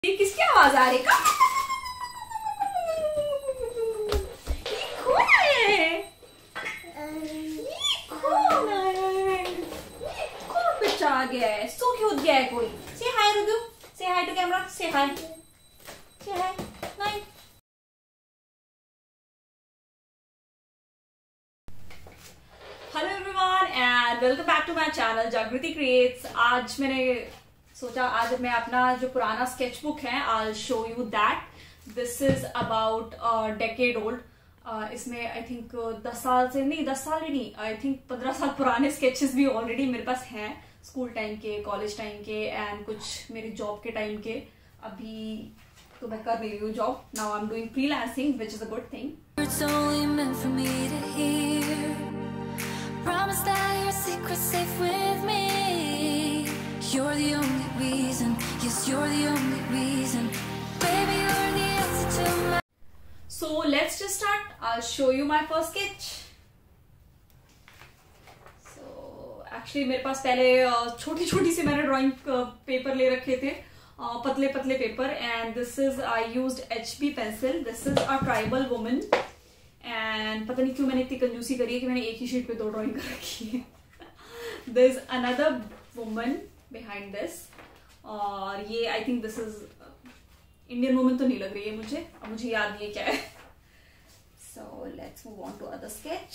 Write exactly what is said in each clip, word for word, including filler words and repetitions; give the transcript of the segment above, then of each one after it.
ये किसकी आवाज आ रही है? ये कौन है? ये कौन है? कौन बच्चा आ गया है? सो क्यूट गया है कोई। से हाय रुदू, से हाय to camera, say hi, say hi, hi. Hello everyone and welcome back to my channel Jagriti creates. आज मैंने सोचा आज मैं अपना जो पुराना स्केचबुक है I show you that. This is about decade old. इसमें आई थिंक दस साल से नहीं, दस साल ही नहीं, आई थिंक पंद्रह साल पुराने स्केचेस भी ऑलरेडी मेरे पास हैं, स्कूल टाइम के, कॉलेज टाइम के एंड कुछ मेरे जॉब के टाइम के। अभी तो मैं कर रही हूँ job, now I am doing freelancing which is a good thing. Promise that your secret's safe with me. You're the only reason. Yes, you're the only reason. Baby, you're the answer to my. So let's just start. I'll show you my first sketch. So actually मेरे पास पहले छोटी छोटी सी मैंने drawing paper ले रखे थे, पतले पतले paper, and this is I used H B pencil. This is a tribal woman. And पता नहीं क्यों मैंने इतनी कंजूसी करी है कि मैंने एक ही शीट पे दो ड्राइंग कर रखी है। There is another woman behind this, और ये I think this is Indian woman तो नहीं लग रही है मुझे, अब मुझे याद नहीं है क्या है। So let's move on to other sketch.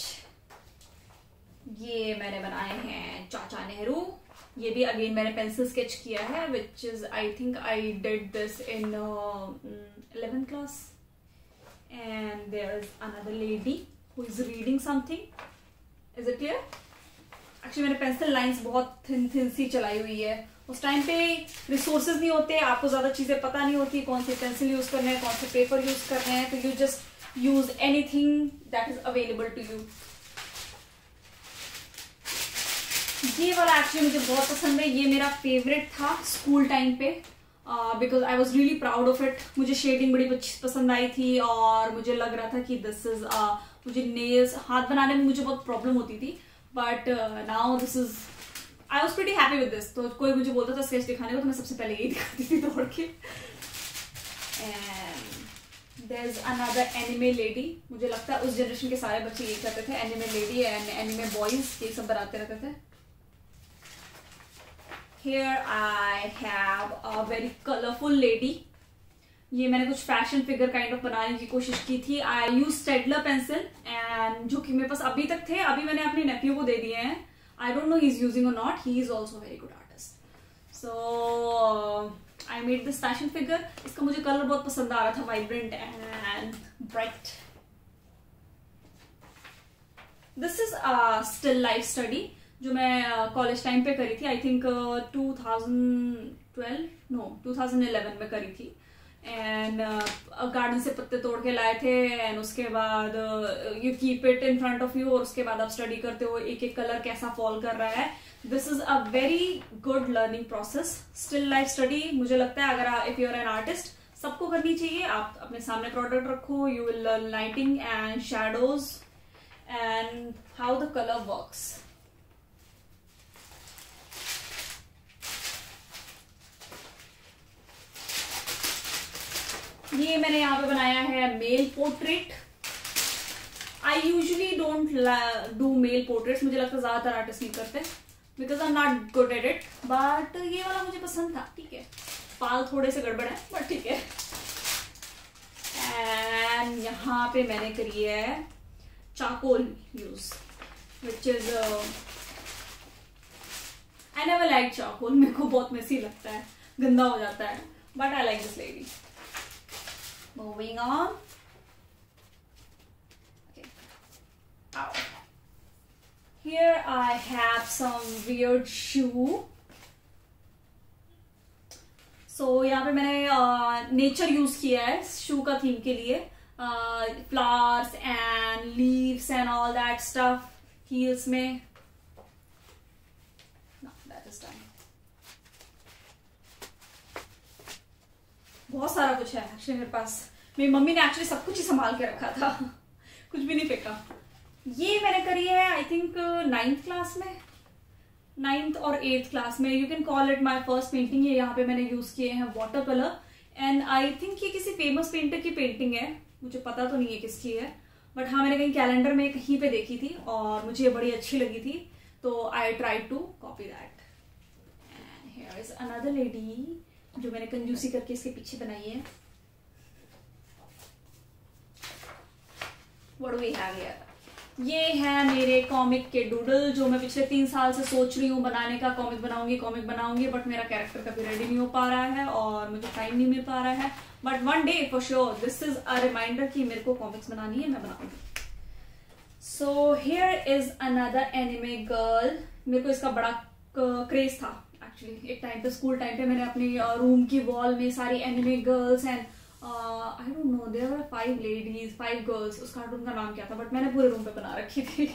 ये मैंने बनाए हैं चाचा नेहरू। ये भी अगेन मैंने पेंसिल स्केच किया है, which is I think I did this in eleventh class. And there is another lady who is reading something. Is it clear? Actually मैंने पेंसिल लाइंस बहुत थिन थिन सी चलाई हुई है। उस टाइम पे रिसोर्सेज नहीं होते, आपको ज्यादा चीजें पता नहीं होती कौन से पेंसिल यूज करने हैं, कौन से पेपर यूज करने हैं, तो you just use anything that is available to you. ये वाला एक्चुअली मुझे बहुत पसंद है, ये मेरा फेवरेट था स्कूल टाइम पे, because I was really proud of it. मुझे शेडिंग बड़ी पसंद आई थी और मुझे लग रहा था कि दिस इज uh, मुझे नेल्स हाथ बनाने में मुझे बहुत प्रॉब्लम होती थी, but now this is I was pretty happy with this. तो कोई मुझे बोलता था स्केच दिखाने को तो मैं सबसे पहले यही दिखाती थी दौड़ के। And there is another anime lady. मुझे लगता है उस जनरेशन के सारे बच्चे यही करते थे, anime lady and anime boys, ये सब बनाते रहते थे। Here I have a very colorful lady. ये मैंने कुछ फैशन फिगर काइंड ऑफ बनाने की कोशिश की थी। I use Staedtler pencil and जो कि मेरे पास अभी तक थे, अभी मैंने अपने नेफ्यू को दे दिए हैं। I don't know he is using और not, he is also very good artist. So I made this fashion figure. इसका मुझे कलर बहुत पसंद आ रहा था, vibrant and bright. This is a still life study जो मैं कॉलेज टाइम पे करी थी, I think two thousand twelve no two thousand eleven में करी थी। एंड गार्डन से पत्ते तोड़ के लाए थे एंड उसके बाद you keep it in front of you, और उसके बाद आप स्टडी करते हो एक एक कलर कैसा फॉल कर रहा है। This is a very good learning process. Still life study मुझे लगता है अगर if you are an artist सबको करनी चाहिए। आप अपने सामने प्रोडक्ट रखो, you will learn lighting and shadows and how the colour works. ये मैंने यहाँ पे बनाया है male portrait. I usually don't do male portraits, मुझे लगता है ज्यादातर आर्टिस्ट नहीं करते because I am not good at it, but ये वाला मुझे पसंद था। ठीक है, बाल थोड़े से गड़बड़ है बट ठीक है। एंड यहाँ पे मैंने करी है charcoal use, which is I never like charcoal. मेरे को बहुत मेसी लगता है, गंदा हो जाता है, but I like this lady. Moving on. Okay. Ow. Here I have some weird shoe. So यहाँ पे मैंने नेचर uh, यूज किया है शू का थीम के लिए, flowers and leaves and all that stuff heels में। No, that is done. बहुत सारा कुछ है एक्चुअली मेरे पास। मेरी मम्मी ने एक्चुअली सब कुछ ही संभाल के रखा था, कुछ भी नहीं फेंका। ये मैंने करी है आई थिंक नाइन्थ क्लास में, नाइन्थ और एट्थ क्लास में। You can call it my first painting. ये यहाँ पे मैंने यूज किए हैं water colour and I think ये किसी फेमस पेंटर की पेंटिंग है, मुझे पता तो नहीं है किसकी है, बट हाँ मैंने कहीं कैलेंडर में कहीं पे देखी थी और मुझे ये बड़ी अच्छी लगी थी, तो I try to copy that. And here is another lady जो मैंने कंजूसी करके इसके पीछे बनाई है. What do we have here? ये है मेरे कॉमिक के डूडल जो मैं पिछले तीन साल से सोच रही हूँ बनाने का. कॉमिक बनाऊंगी कॉमिक बनाऊंगी बट मेरा कैरेक्टर कभी रेडी नहीं हो पा रहा है और मुझे टाइम नहीं मिल पा रहा है. But one day for sure this is a reminder कि मेरे को कॉमिक्स बनानी है, मैं बनाऊंगी. So here is another anime girl. मेरे को इसका बड़ा क्रेज था एक्चुअली. एक टाइम पे स्कूल टाइम पे मैंने अपनी रूम की वॉल में सारी anime girls and I don't know there were five ladies five girls, उस कार्टून का नाम क्या था बट मैंने पूरे रूम पे बना रखी थी.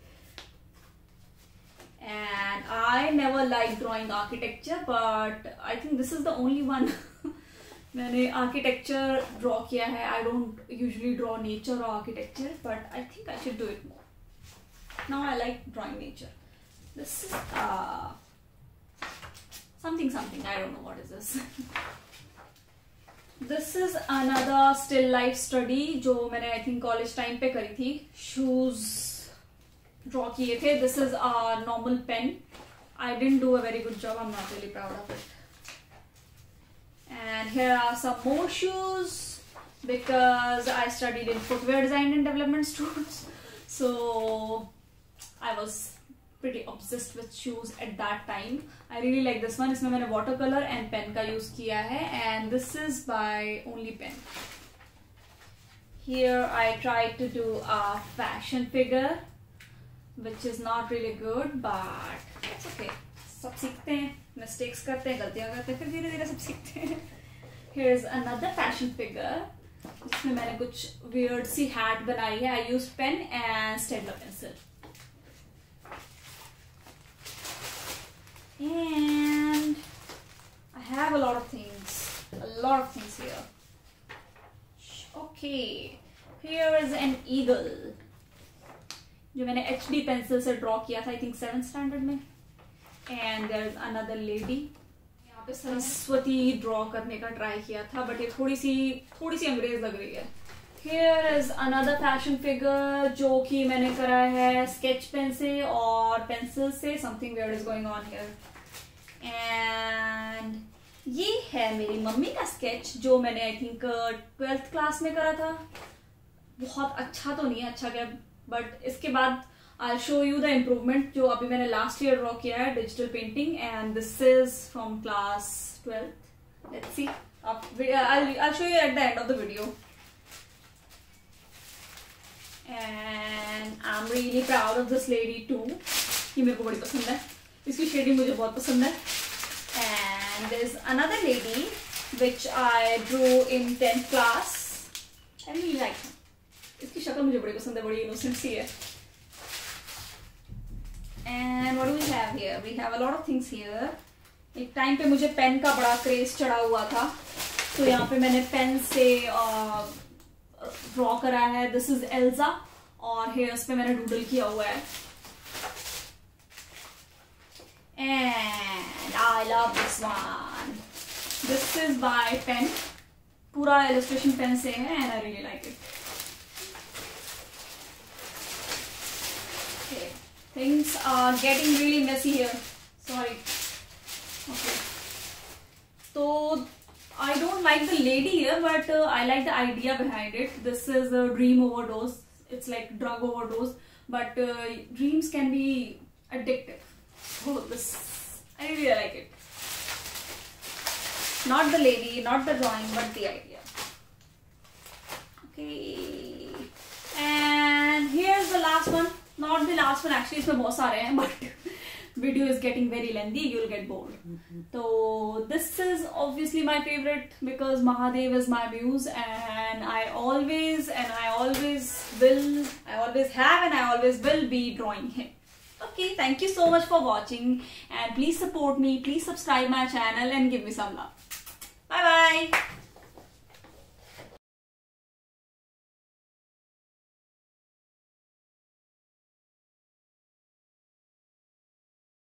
And I never like drawing architecture but I think this is the only one मैंने आर्किटेक्चर ड्रॉ किया है. I don't usually draw nature और architecture but I think I should do it more. Now I like drawing nature. This is something something I don't know what is this. This is another still life study जो मैंने I think college time पे करी थी. Shoes draw किए थे. This is a normal pen. I didn't do a very good job. I'm not really proud of it. And here are some more shoes because I studied in footwear design and development stores. So I was pretty obsessed with shoes at that time. I really like this one. इसमें मैंने watercolor and pen का use किया है and this is by Only Pen. Here I tried to do a fashion figure which is not really good but it's okay. सब सीखते हैं, mistakes करते हैं, गलतियाँ करते हैं, फिर धीरे धीरे सब सीखते हैं. Here is another fashion figure जिसमें मैंने कुछ weird सी hat बनाई है. I used pen and Staedtler pencil. And I have a lot of things, a lot of things here. Okay, here is an eagle जो मैंने H D pencil से draw किया था I think seventh standard में. And there is another lady. यहाँ पे Saraswati draw करने का try किया था but ये थोड़ी सी थोड़ी सी अंग्रेज लग रही है. Here is another fashion figure जो कि मैंने करा है sketch pen से और pencil से. Something weird is going on here. And ये है मेरी मम्मी का sketch जो मैंने I think ट्वेल्थ क्लास में करा था. बहुत अच्छा तो नहीं है, अच्छा क्या बट इसके बाद I'll show you the improvement जो अभी मैंने last year draw किया है digital painting and this is from class twelfth. Let's see. I'll I'll show you at the end of the video. And I'm really proud of this lady too. ये मेरे को बड़ी पसंद है, इसकी shading मुझे बहुत पसंद है. And there's another lady which I drew in tenth class. I really like her. इसकी शक्ल मुझे बड़ी पसंद है, बड़ी innocent सी है. And what do we have here? We have a lot of things here. एक टाइम पे मुझे पेन का बड़ा क्रेज चढ़ा हुआ था तो यहाँ पे मैंने पेन से ड्रॉ करा है. दिस इज एल्जा और हेयर्स पे मैंने डूडल किया हुआ है. And I love this one. This is by pen. पूरा illustration pen से है and I really like it. Okay, things are getting really messy here. Sorry. Okay. So I don't like the lady here, but uh, I like the idea behind it. This is a dream overdose. It's like drug overdose, but uh, dreams can be addictive. Oh, this I really like it. Not the lady, not the drawing, but the idea. Okay, and here's the last one. Not the last one actually. इसमें बहुत सारे हैं, but video is getting very lengthy. You'll get bored. Mm-hmm. So this is obviously my favorite because Mahadev is my muse, and I always and I always will, I always have, and I always will be drawing him. Okay, thank you so much for watching and please support me, please subscribe my channel and give me some love. Bye bye.